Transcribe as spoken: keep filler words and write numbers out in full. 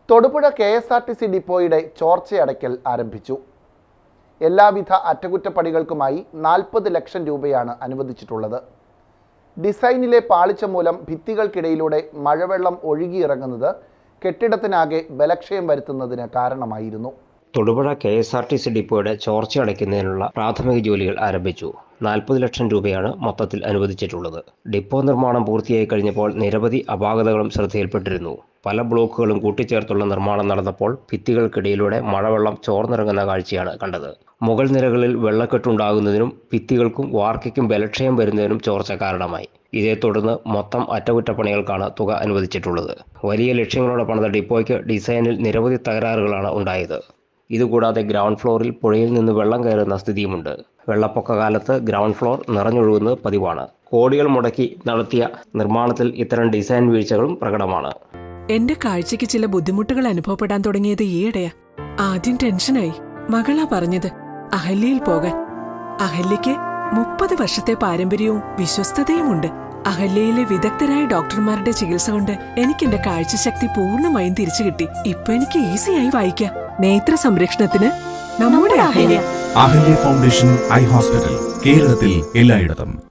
Thodupuzha K S R T C ഡിപ്പോയുടെ ചോർച്ചയടയ്ക്കൽ ആരംഭിച്ചു. എല്ലാവിധ അറ്റകുറ്റപ്പണികൾക്കുമായി നാൽപ്പത് ലക്ഷം രൂപയാണ് അനുവദിച്ചിട്ടുള്ളത്. ഡിസൈനിലെ പാളിച്ച മൂലം ഭിത്തികൾക്കിടയിലൂടെ മഴവെള്ളം ഒഴുകിയിറങ്ങുന്നത് കെട്ടിടത്തിനാകെ ബലക്ഷയം വരുത്തുന്നതിന് കാരണമായിരുന്നു. തൊടുപുഴ K S R T C ഡിപ്പോയുടെ ചോർച്ച അടയ്ക്കുന്നതിനുള്ള പ്രാഥമിക ജോലികൾ ആരംഭിച്ചു. നാൽപ്പത് ലക്ഷം രൂപയാണ് മൊത്തത്തിൽ അനുവദിച്ചിട്ടുള്ളത്. ഡിപ്പോ നിർമ്മാണം പൂർത്തിയായി കഴിഞ്ഞപ്പോൾ നിരവധി അപാകതകളും ശ്രദ്ധയിൽപ്പെട്ടിരുന്നു. പല ബ്ലോക്കുകളും കൂട്ടിച്ചേർത്തുള്ള നിർമ്മാണം നടന്നപ്പോൾ ഭിത്തികൾക്കിടയിലൂടെ മഴവെള്ളം ചോർന്നിറങ്ങുന്ന കാഴ്ചയാണ് കണ്ടത്. മുകൾ നിരകളിൽ വെള്ളക്കെട്ടുണ്ടാകുന്നതിനും ഭിത്തികൾക്കും വാർക്കയ്ക്കും ബലക്ഷയം വരുന്നതിനും ചോർച്ച കാരണമായി. ഇതേ തുടർന്ന് മൊത്തം അറ്റകുറ്റപ്പണികൾക്കാണ് തുക അനുവദിച്ചിട്ടുള്ളത്. വലിയ ലക്ഷ്യങ്ങളോടെ പണിത ഡിപ്പോയ്ക്ക് ഡിസൈനിൽ നിരവധി തകരാറുകളാണ് ഉണ്ടായത്. ഇതുകൂടാതെ ഗ്രൗണ്ട് ഫ്ലോറിൽ പുഴയിൽ നിന്ന് വെള്ളം കയറുന്ന സ്ഥിതിയുമുണ്ട്. വെള്ളപ്പൊക്ക കാലത്ത് ഗ്രൗണ്ട് ഫ്ലോർ നിറഞ്ഞൊഴുകുന്നത് പതിവാണ്. കോടികൾ മുടക്കി നടത്തിയ നിർമ്മാണത്തിൽ ഇത്തരം ഡിസൈൻ വീഴ്ചകളും പ്രകടമാണ്. എന്റെ കാഴ്ചയ്ക്ക് ചില ബുദ്ധിമുട്ടുകൾ അനുഭവപ്പെടാൻ തുടങ്ങിയത് ഈയിടെയാ. ആദ്യം ടെൻഷനായി. മകളാ പറഞ്ഞത് അഹല്യയിൽ പോകാൻ. അഹല്യയ്ക്ക് മുപ്പത് വർഷത്തെ പാരമ്പര്യവും വിശ്വസ്തതയുമുണ്ട്. അഹല്യയിലെ വിദഗ്ധരായ ഡോക്ടർമാരുടെ ചികിത്സ കൊണ്ട് എനിക്ക് എന്റെ കാഴ്ചശക്തി പൂർണ്ണമായും തിരിച്ചു കിട്ടി. ഇപ്പൊ എനിക്ക് ഈസിയായി വായിക്കാം. നേത്ര സംരക്ഷണത്തിന് നമ്മുടെ Ahalya. Ahalya foundation eye hospital, കേരളത്തിൽ എല്ലായിടത്തും.